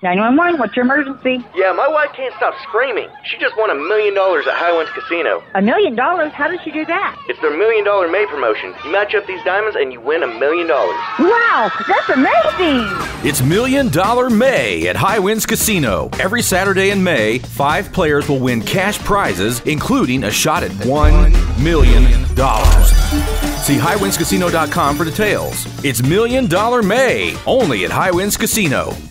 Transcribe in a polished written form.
911, what's your emergency? Yeah, my wife can't stop screaming. She just won $1 million at Highlands Casino. $1 million? How did she do that? It's their $1 million May promotion. You match up these diamonds and you win $1 million. Wow, that's amazing! It's $1 Million May at Highlands Casino. Every Saturday in May, 5 players will win cash prizes, including a shot at $1 million. See highwindscasino.com for details. It's $1 Million May, only at Highlands Casino.